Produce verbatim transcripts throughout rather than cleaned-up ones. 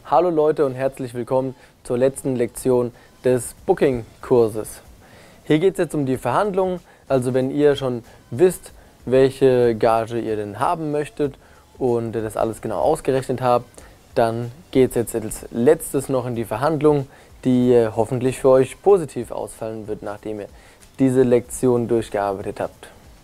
Hallo Leute und herzlich willkommen zur letzten Lektion des Booking-Kurses. Hier geht es jetzt um die Verhandlungen, also wenn ihr schon wisst, welche Gage ihr denn haben möchtet und das alles genau ausgerechnet habt, dann geht es jetzt als letztes noch in die Verhandlung, die hoffentlich für euch positiv ausfallen wird, nachdem ihr diese Lektion durchgearbeitet habt.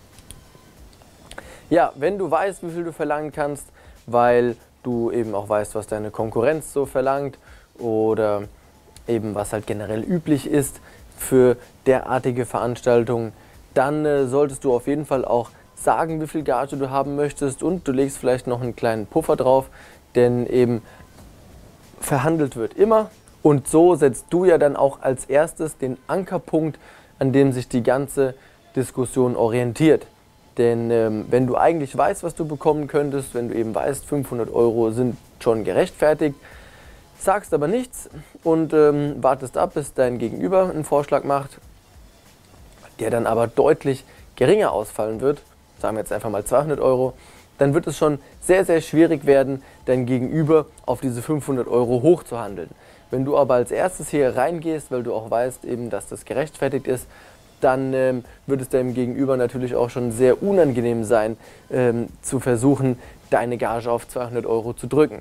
Ja, wenn du weißt, wie viel du verlangen kannst, weil du eben auch weißt, was deine Konkurrenz so verlangt oder eben was halt generell üblich ist für derartige Veranstaltungen, dann äh, solltest du auf jeden Fall auch sagen, wie viel Gage du haben möchtest, und du legst vielleicht noch einen kleinen Puffer drauf, denn eben verhandelt wird immer, und so setzt du ja dann auch als erstes den Ankerpunkt, an dem sich die ganze Diskussion orientiert. Denn ähm, wenn du eigentlich weißt, was du bekommen könntest, wenn du eben weißt, fünfhundert Euro sind schon gerechtfertigt, sagst aber nichts und ähm, wartest ab, bis dein Gegenüber einen Vorschlag macht, der dann aber deutlich geringer ausfallen wird, sagen wir jetzt einfach mal zweihundert Euro, dann wird es schon sehr, sehr schwierig werden, dein Gegenüber auf diese fünfhundert Euro hochzuhandeln. Wenn du aber als erstes hier reingehst, weil du auch weißt, eben, dass das gerechtfertigt ist, dann ähm, wird es deinem Gegenüber natürlich auch schon sehr unangenehm sein, ähm, zu versuchen, deine Gage auf zweihundert Euro zu drücken.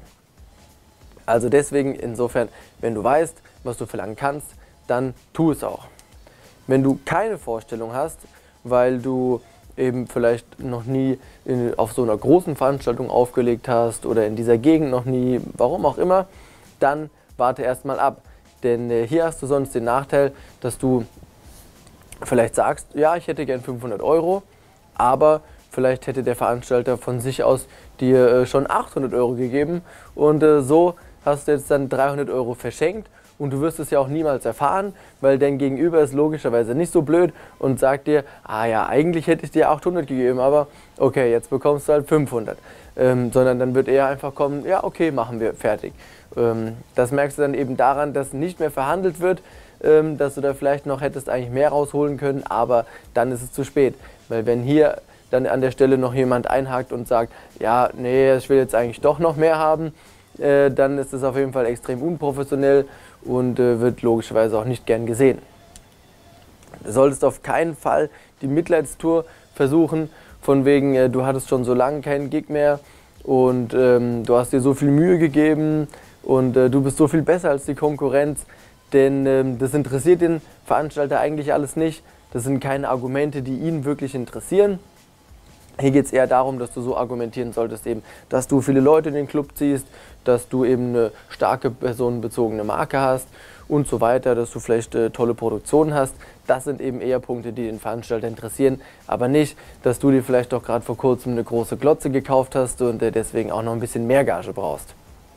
Also deswegen, insofern, wenn du weißt, was du verlangen kannst, dann tu es auch. Wenn du keine Vorstellung hast, weil du eben vielleicht noch nie in, auf so einer großen Veranstaltung aufgelegt hast oder in dieser Gegend noch nie, warum auch immer, dann warte erstmal ab. Denn äh, hier hast du sonst den Nachteil, dass du vielleicht sagst, ja, ich hätte gern fünfhundert Euro, aber vielleicht hätte der Veranstalter von sich aus dir äh, schon achthundert Euro gegeben, und äh, so hast du jetzt dann dreihundert Euro verschenkt, und du wirst es ja auch niemals erfahren, weil dein Gegenüber ist logischerweise nicht so blöd und sagt dir, ah ja, eigentlich hätte ich dir achthundert gegeben, aber okay, jetzt bekommst du halt fünfhundert. Ähm, sondern dann wird er einfach kommen, ja okay, machen wir, fertig. Ähm, das merkst du dann eben daran, dass nicht mehr verhandelt wird, ähm, dass du da vielleicht noch hättest eigentlich mehr rausholen können, aber dann ist es zu spät. Weil wenn hier dann an der Stelle noch jemand einhakt und sagt, ja, nee, ich will jetzt eigentlich doch noch mehr haben, äh, dann ist das auf jeden Fall extrem unprofessionell und äh, wird logischerweise auch nicht gern gesehen. Du solltest auf keinen Fall die Mitleidstour versuchen, von wegen, äh, du hattest schon so lange keinen Gig mehr und ähm, du hast dir so viel Mühe gegeben und äh, du bist so viel besser als die Konkurrenz. Denn ähm, das interessiert den Veranstalter eigentlich alles nicht. Das sind keine Argumente, die ihn wirklich interessieren. Hier geht es eher darum, dass du so argumentieren solltest, eben, dass du viele Leute in den Club ziehst, dass du eben eine starke personenbezogene Marke hast und so weiter, dass du vielleicht äh, tolle Produktionen hast. Das sind eben eher Punkte, die den Veranstalter interessieren, aber nicht, dass du dir vielleicht doch gerade vor kurzem eine große Glotze gekauft hast und äh, deswegen auch noch ein bisschen mehr Gage brauchst.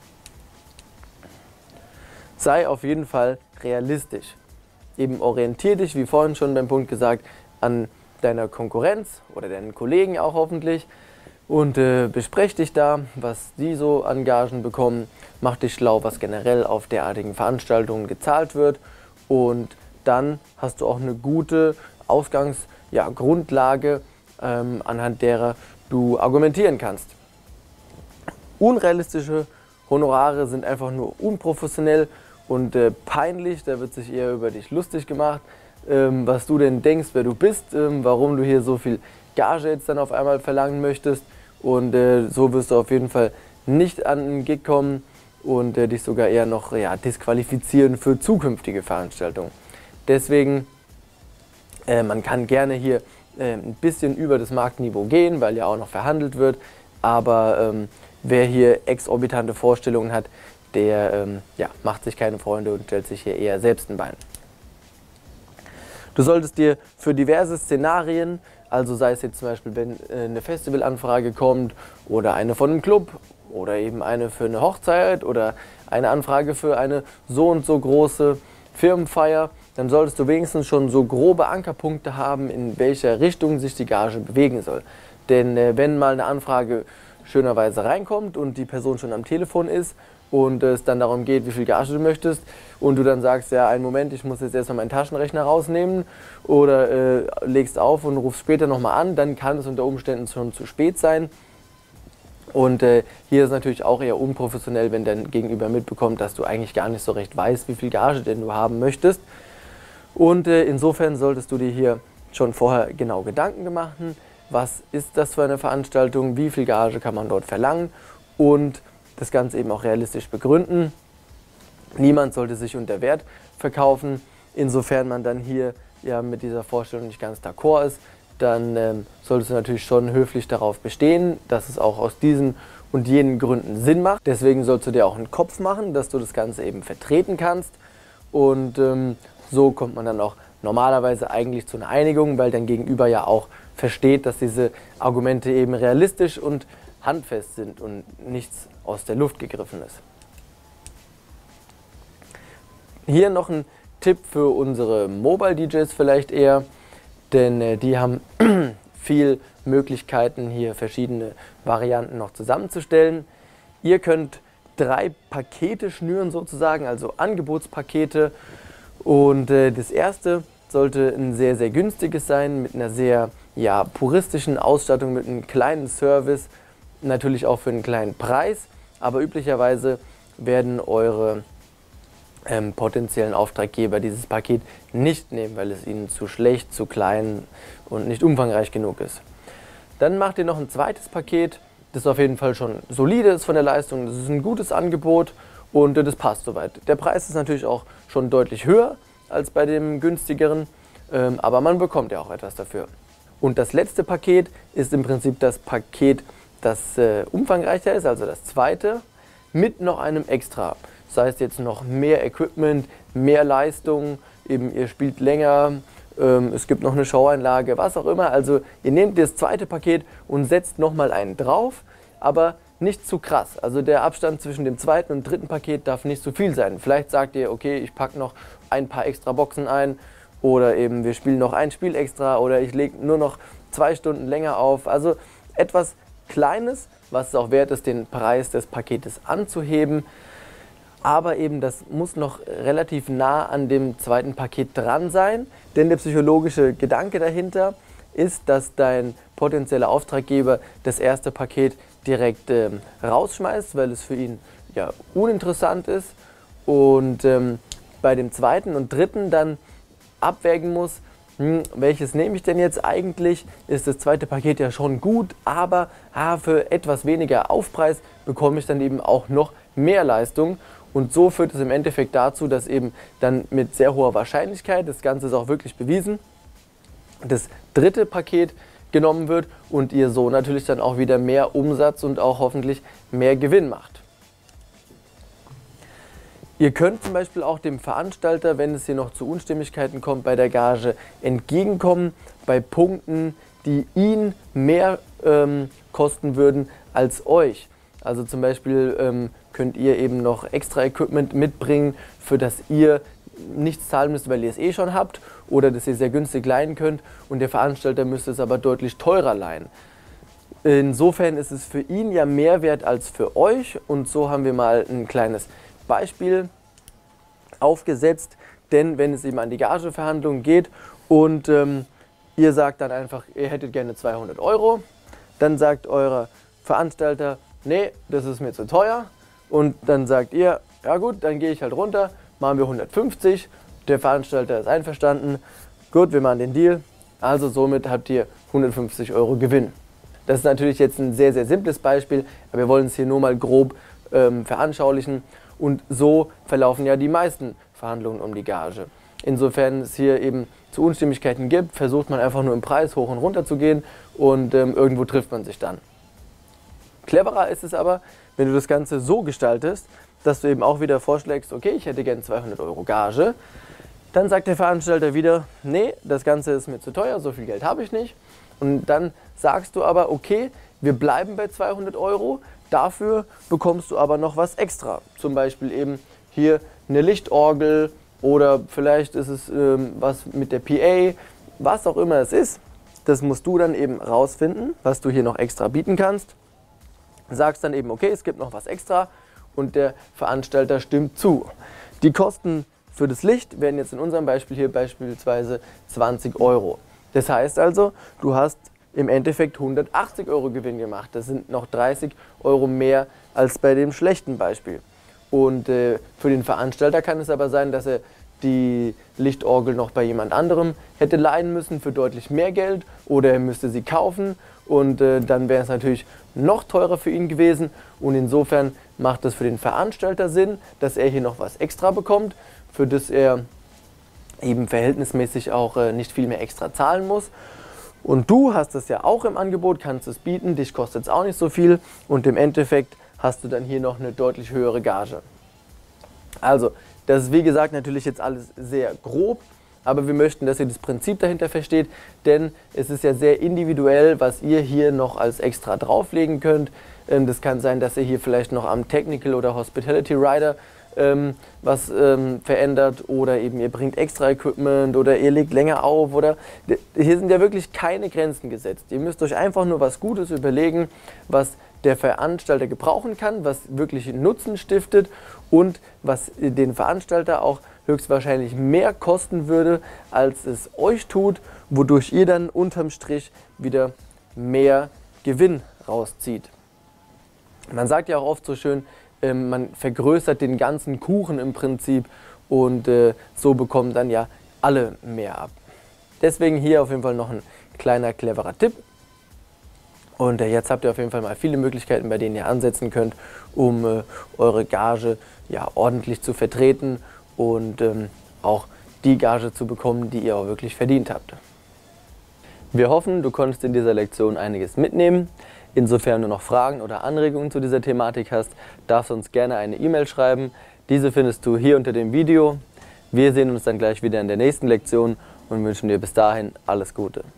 Sei auf jeden Fall realistisch. Eben orientier dich, wie vorhin schon beim Punkt gesagt, an deiner Konkurrenz oder deinen Kollegen auch hoffentlich und äh, besprech dich da, was die so an Gagen bekommen. Mach dich schlau, was generell auf derartigen Veranstaltungen gezahlt wird, und dann hast du auch eine gute Ausgangsgrundlage, ja, ähm, anhand derer du argumentieren kannst. Unrealistische Honorare sind einfach nur unprofessionell und äh, peinlich, da wird sich eher über dich lustig gemacht, ähm, was du denn denkst, wer du bist, ähm, warum du hier so viel Gage jetzt dann auf einmal verlangen möchtest, und äh, so wirst du auf jeden Fall nicht an einen Gig kommen und äh, dich sogar eher noch ja, disqualifizieren für zukünftige Veranstaltungen. Deswegen, äh, man kann gerne hier äh, ein bisschen über das Marktniveau gehen, weil ja auch noch verhandelt wird, aber ähm, wer hier exorbitante Vorstellungen hat, der ähm, ja, macht sich keine Freunde und stellt sich hier eher selbst ein Bein. Du solltest dir für diverse Szenarien, also sei es jetzt zum Beispiel, wenn äh, eine Festivalanfrage kommt oder eine von einem Club oder eben eine für eine Hochzeit oder eine Anfrage für eine so und so große Firmenfeier, dann solltest du wenigstens schon so grobe Ankerpunkte haben, in welcher Richtung sich die Gage bewegen soll. Denn äh, wenn mal eine Anfrage schönerweise reinkommt und die Person schon am Telefon ist und es dann darum geht, wie viel Gage du möchtest, und du dann sagst, ja, einen Moment, ich muss jetzt erstmal meinen Taschenrechner rausnehmen, oder äh, legst auf und rufst später nochmal an, dann kann es unter Umständen schon zu spät sein. Und äh, hier ist es natürlich auch eher unprofessionell, wenn dein Gegenüber mitbekommt, dass du eigentlich gar nicht so recht weißt, wie viel Gage denn du haben möchtest. Und äh, insofern solltest du dir hier schon vorher genau Gedanken machen, was ist das für eine Veranstaltung, wie viel Gage kann man dort verlangen und das Ganze eben auch realistisch begründen. Niemand sollte sich unter Wert verkaufen. Insofern man dann hier ja mit dieser Vorstellung nicht ganz d'accord ist, dann ähm, solltest du natürlich schon höflich darauf bestehen, dass es auch aus diesen und jenen Gründen Sinn macht. Deswegen sollst du dir auch einen Kopf machen, dass du das Ganze eben vertreten kannst. Und ähm, so kommt man dann auch normalerweise eigentlich zu einer Einigung, weil dein Gegenüber ja auch versteht, dass diese Argumente eben realistisch und handfest sind und nichts aus der Luft gegriffen ist. Hier noch ein Tipp für unsere Mobile-D Js vielleicht eher. Denn äh, die haben viel Möglichkeiten, hier verschiedene Varianten noch zusammenzustellen. Ihr könnt drei Pakete schnüren sozusagen, also Angebotspakete. Und äh, das erste sollte ein sehr, sehr günstiges sein, mit einer sehr ja, puristischen Ausstattung, mit einem kleinen Service, natürlich auch für einen kleinen Preis. Aber üblicherweise werden eure Ähm, potenziellen Auftraggeber dieses Paket nicht nehmen, weil es ihnen zu schlecht, zu klein und nicht umfangreich genug ist. Dann macht ihr noch ein zweites Paket, das auf jeden Fall schon solide ist von der Leistung, das ist ein gutes Angebot und das passt soweit. Der Preis ist natürlich auch schon deutlich höher als bei dem günstigeren, ähm, aber man bekommt ja auch etwas dafür. Und das letzte Paket ist im Prinzip das Paket, das äh, umfangreicher ist, also das zweite, mit noch einem Extra. Das heißt jetzt noch mehr Equipment, mehr Leistung, eben ihr spielt länger, ähm, es gibt noch eine Showeinlage, was auch immer. Also ihr nehmt das zweite Paket und setzt nochmal einen drauf, aber nicht zu krass. Also der Abstand zwischen dem zweiten und dritten Paket darf nicht zu viel sein. Vielleicht sagt ihr, okay, ich packe noch ein paar extra Boxen ein oder eben wir spielen noch ein Spiel extra oder ich lege nur noch zwei Stunden länger auf. Also etwas Kleines, was es auch wert ist, den Preis des Paketes anzuheben. Aber eben das muss noch relativ nah an dem zweiten Paket dran sein, denn der psychologische Gedanke dahinter ist, dass dein potenzieller Auftraggeber das erste Paket direkt ähm, rausschmeißt, weil es für ihn ja uninteressant ist und ähm, bei dem zweiten und dritten dann abwägen muss, hm, welches nehme ich denn jetzt eigentlich? Ist das zweite Paket ja schon gut, aber ah, für etwas weniger Aufpreis bekomme ich dann eben auch noch mehr Leistung. Und so führt es im Endeffekt dazu, dass eben dann mit sehr hoher Wahrscheinlichkeit, das Ganze ist auch wirklich bewiesen, das dritte Paket genommen wird und ihr so natürlich dann auch wieder mehr Umsatz und auch hoffentlich mehr Gewinn macht. Ihr könnt zum Beispiel auch dem Veranstalter, wenn es hier noch zu Unstimmigkeiten kommt bei der Gage, entgegenkommen bei Punkten, die ihn mehr ähm, kosten würden als euch. Also zum Beispiel ähm, könnt ihr eben noch extra Equipment mitbringen, für das ihr nichts zahlen müsst, weil ihr es eh schon habt oder das ihr sehr günstig leihen könnt und der Veranstalter müsste es aber deutlich teurer leihen. Insofern ist es für ihn ja mehr wert als für euch und so haben wir mal ein kleines Beispiel aufgesetzt, denn wenn es eben an die Gageverhandlungen geht und ähm, ihr sagt dann einfach, ihr hättet gerne zweihundert Euro, dann sagt euer Veranstalter, nee, das ist mir zu teuer und dann sagt ihr, ja gut, dann gehe ich halt runter, machen wir hundertfünfzig, der Veranstalter ist einverstanden, gut, wir machen den Deal, also somit habt ihr hundertfünfzig Euro Gewinn. Das ist natürlich jetzt ein sehr, sehr simples Beispiel, aber wir wollen es hier nur mal grob ähm, veranschaulichen und so verlaufen ja die meisten Verhandlungen um die Gage. Insofern es hier eben zu Unstimmigkeiten gibt, versucht man einfach nur im Preis hoch und runter zu gehen und ähm, irgendwo trifft man sich dann. Cleverer ist es aber, wenn du das Ganze so gestaltest, dass du eben auch wieder vorschlägst, okay, ich hätte gerne zweihundert Euro Gage. Dann sagt der Veranstalter wieder, nee, das Ganze ist mir zu teuer, so viel Geld habe ich nicht. Und dann sagst du aber, okay, wir bleiben bei zweihundert Euro, dafür bekommst du aber noch was extra. Zum Beispiel eben hier eine Lichtorgel oder vielleicht ist es ähm, was mit der P A, was auch immer es ist. Das musst du dann eben rausfinden, was du hier noch extra bieten kannst. Sagst dann eben, okay, es gibt noch was extra und der Veranstalter stimmt zu. Die Kosten für das Licht wären jetzt in unserem Beispiel hier beispielsweise zwanzig Euro. Das heißt also, du hast im Endeffekt hundertachtzig Euro Gewinn gemacht. Das sind noch dreißig Euro mehr als bei dem schlechten Beispiel. Und äh, für den Veranstalter kann es aber sein, dass er die Lichtorgel noch bei jemand anderem hätte leihen müssen für deutlich mehr Geld oder er müsste sie kaufen und äh, dann wäre es natürlich noch teurer für ihn gewesen und insofern macht es für den Veranstalter Sinn, dass er hier noch was extra bekommt, für das er eben verhältnismäßig auch äh, nicht viel mehr extra zahlen muss. Und du hast es ja auch im Angebot, kannst es bieten, dich kostet es auch nicht so viel und im Endeffekt hast du dann hier noch eine deutlich höhere Gage. Also, das ist wie gesagt natürlich jetzt alles sehr grob, aber wir möchten, dass ihr das Prinzip dahinter versteht, denn es ist ja sehr individuell, was ihr hier noch als extra drauflegen könnt. Das kann sein, dass ihr hier vielleicht noch am Technical oder Hospitality Rider ähm, was ähm, verändert oder eben ihr bringt extra Equipment oder ihr legt länger auf oder hier sind ja wirklich keine Grenzen gesetzt. Ihr müsst euch einfach nur was Gutes überlegen, was der Veranstalter gebrauchen kann, was wirklich Nutzen stiftet und was den Veranstalter auch höchstwahrscheinlich mehr kosten würde, als es euch tut, wodurch ihr dann unterm Strich wieder mehr Gewinn rauszieht. Man sagt ja auch oft so schön, äh, man vergrößert den ganzen Kuchen im Prinzip und äh, so bekommen dann ja alle mehr ab. Deswegen hier auf jeden Fall noch ein kleiner, cleverer Tipp. Und äh, jetzt habt ihr auf jeden Fall mal viele Möglichkeiten, bei denen ihr ansetzen könnt, um äh, eure Gage ja, ordentlich zu vertreten und ähm, auch die Gage zu bekommen, die ihr auch wirklich verdient habt. Wir hoffen, du konntest in dieser Lektion einiges mitnehmen. Insofern du noch Fragen oder Anregungen zu dieser Thematik hast, darfst du uns gerne eine E-Mail schreiben. Diese findest du hier unter dem Video. Wir sehen uns dann gleich wieder in der nächsten Lektion und wünschen dir bis dahin alles Gute.